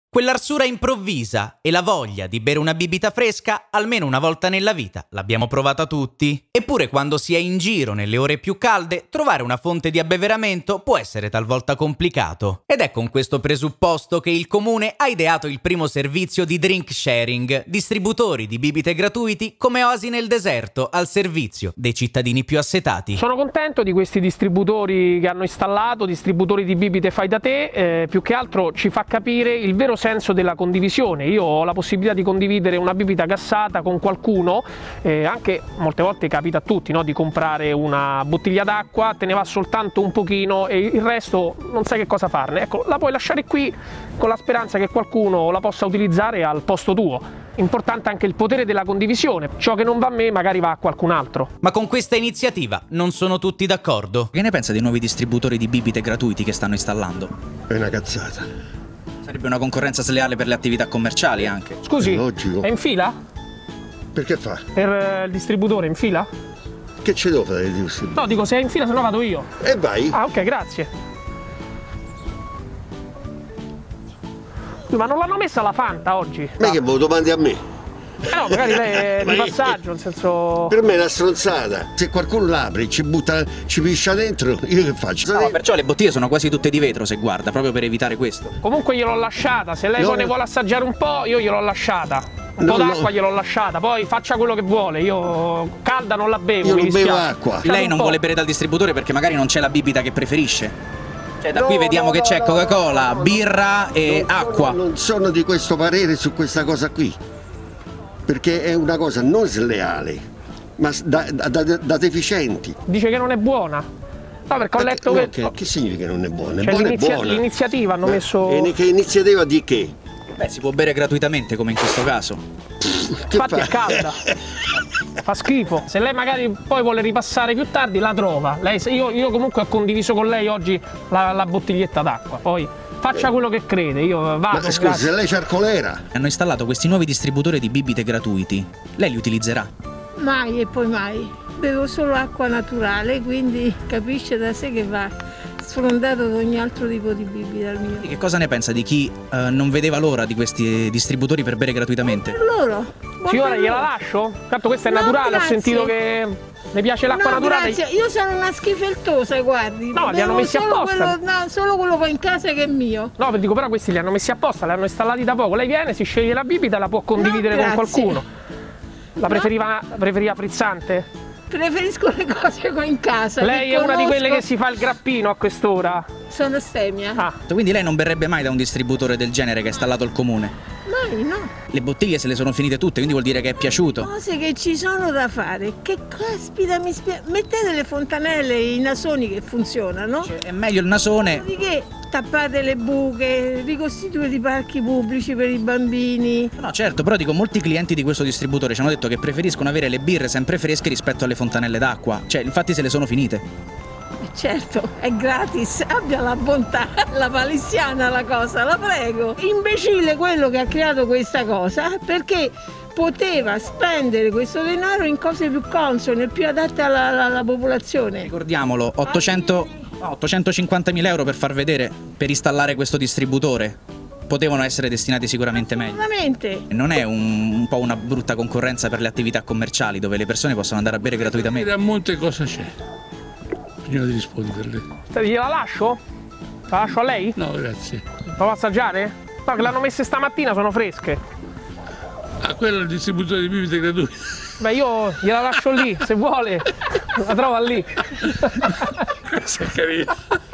Quell'arsura improvvisa e la voglia di bere una bibita fresca almeno una volta nella vita l'abbiamo provata tutti. Eppure quando si è in giro nelle ore più calde, trovare una fonte di abbeveramento può essere talvolta complicato. Ed è con questo presupposto che il comune ha ideato il primo servizio di drink sharing, distributori di bibite gratuiti come oasi nel deserto al servizio dei cittadini più assetati. Sono contento di questi distributori che hanno installato, distributori di bibite fai da te, più che altro ci fa capire il vero senso della condivisione. Io ho la possibilità di condividere una bibita gassata con qualcuno, anche molte volte capita a tutti, no? Di comprare una bottiglia d'acqua, te ne va soltanto un pochino e il resto non sai che cosa farne. Ecco, la puoi lasciare qui con la speranza che qualcuno la possa utilizzare al posto tuo. Importante anche il potere della condivisione, ciò che non va a me magari va a qualcun altro. Ma con questa iniziativa non sono tutti d'accordo. Che ne pensa dei nuovi distributori di bibite gratuiti che stanno installando? È una cazzata. Sarebbe una concorrenza sleale per le attività commerciali anche. Scusi, logico. è in fila? Perché fa? Per il distributore è in fila? Che ce devo fare? No, dico se è in fila se no vado io. E vai. Ah, ok, grazie. Ma non l'hanno messa la Fanta oggi? Ma che me lo domandi a me? No, magari lei è di passaggio, nel senso... Per me è una stronzata. Se qualcuno l'apre e ci piscia dentro, io che faccio? No, perciò le bottiglie sono quasi tutte di vetro, se guarda, proprio per evitare questo. Comunque gliel'ho lasciata, se lei poi ne vuole assaggiare un po', io gliel'ho lasciata. Un po' d'acqua gliel'ho lasciata, poi faccia quello che vuole, io calda non la bevo. Io non bevo acqua. Lei non vuole bere dal distributore perché magari non c'è la bibita che preferisce? Cioè da qui vediamo che c'è Coca-Cola, birra e acqua. Non sono di questo parere su questa cosa qui, perché è una cosa non sleale, ma da deficienti. Dice che non è buona. No, perché ho letto che significa che non è buona? Cioè, È buona. l'iniziativa hanno messo... E che iniziativa di che? Beh, si può bere gratuitamente come in questo caso. Infatti è calda. Fa schifo. Se lei magari poi vuole ripassare più tardi la trova. Io comunque ho condiviso con lei oggi la bottiglietta d'acqua. Poi faccia quello che crede, io vado. Ma scusi, se lei c'ha il colera. Hanno installato questi nuovi distributori di bibite gratuiti. Lei li utilizzerà? Mai e poi mai. Bevo solo acqua naturale, quindi capisce da sé che va sfrondato da ogni altro tipo di bibita al mio. Che cosa ne pensa di chi non vedeva l'ora di questi distributori per bere gratuitamente? Per loro. Signora, gliela lascio? Tanto questa è naturale, grazie. Ho sentito che le piace l'acqua naturale. Grazie, io sono una schifeltosa, guardi. No, li hanno messi apposta. Solo quello che ho in casa che è mio. No, dico, però questi li hanno messi apposta, li hanno installati da poco. Lei viene, si sceglie la bibita e la può condividere con qualcuno. La preferiva frizzante? Preferisco le cose che ho in casa. Lei è una di quelle che si fa il grappino a quest'ora? Sono astemia. Ah. Quindi lei non berrebbe mai da un distributore del genere che ha installato il comune? Mai, no. Le bottiglie se le sono finite tutte, quindi vuol dire che è piaciuto. Cose che ci sono da fare. Che caspita mi spiace. Mettete le fontanelle e i nasoni che funzionano. Cioè, è meglio il nasone. Di che tappate le buche, ricostituite i parchi pubblici per i bambini. No, certo, però dico, molti clienti di questo distributore ci hanno detto che preferiscono avere le birre sempre fresche rispetto alle fontanelle d'acqua. Cioè, infatti se le sono finite. Certo, è gratis, abbia la bontà, la palissiana la cosa, la prego. Imbecille quello che ha creato questa cosa, perché poteva spendere questo denaro in cose più consone, più adatte alla popolazione. Ricordiamolo, 850.000 euro per far vedere, per installare questo distributore. Potevano essere destinati sicuramente meglio. Assolutamente. Non è un po' una brutta concorrenza per le attività commerciali dove le persone possono andare a bere gratuitamente? A monte cosa c'è? Prima di risponderle. Gliela lascio? La lascio a lei? No, grazie. La può assaggiare? No, che l'hanno messe stamattina, sono fresche. Ah, quello è il distributore di bibite gratuite. Beh, io gliela lascio lì, se vuole, la trova lì. Questa è carina.